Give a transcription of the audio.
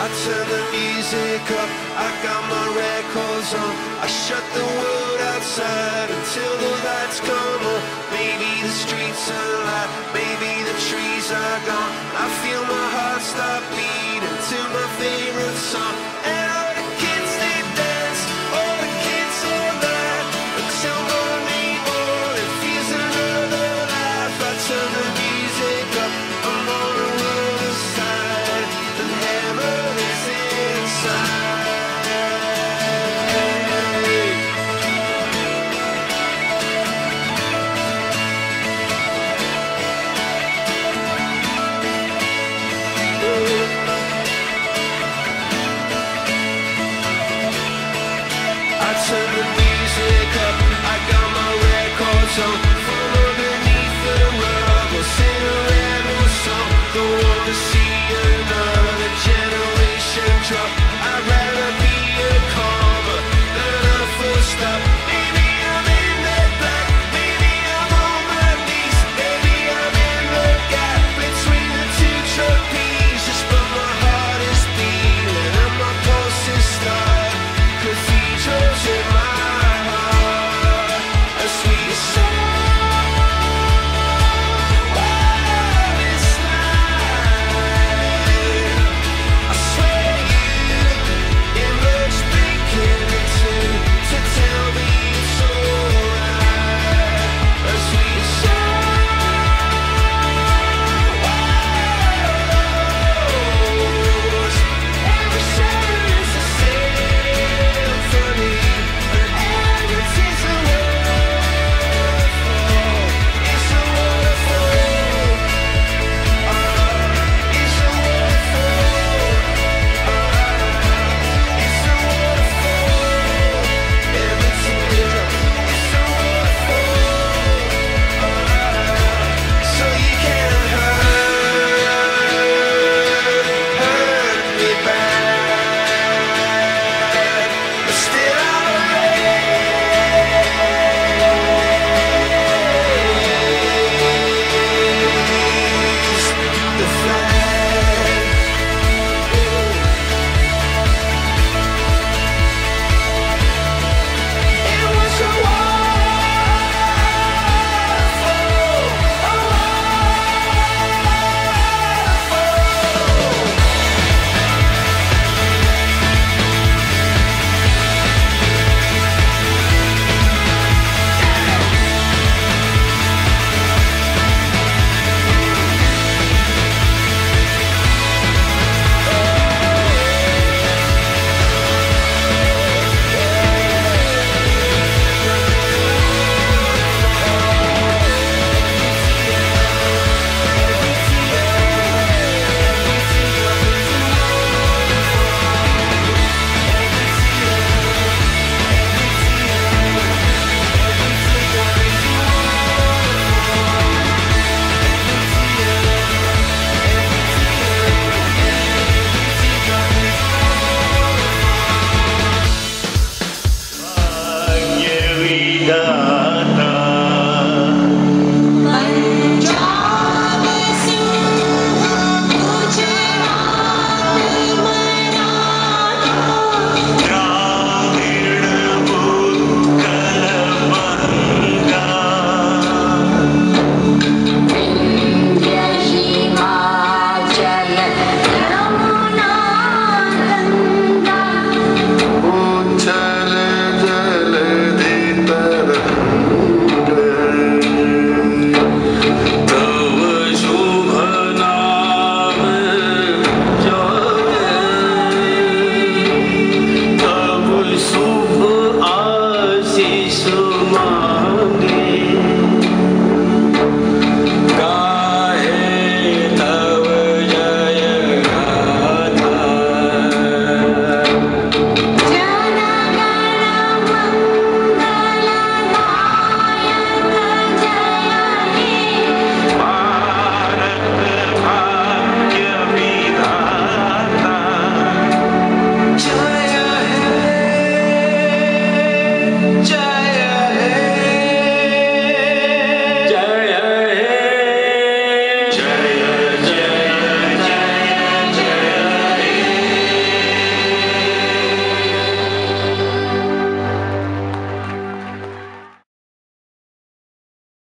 turn the music up, I got my records on. I shut the world outside until the lights come on. Maybe the streets are alive, maybe the trees are gone. I feel my heart stop beating to my favorite song. And all the kids, they dance, all the kids all night, until morning morning feels another life. I turn the music up, I'm on the other side, and heaven is inside. I turn the music up, I got my records on. From underneath the rug, we'll sing a rebel song. Don't wanna see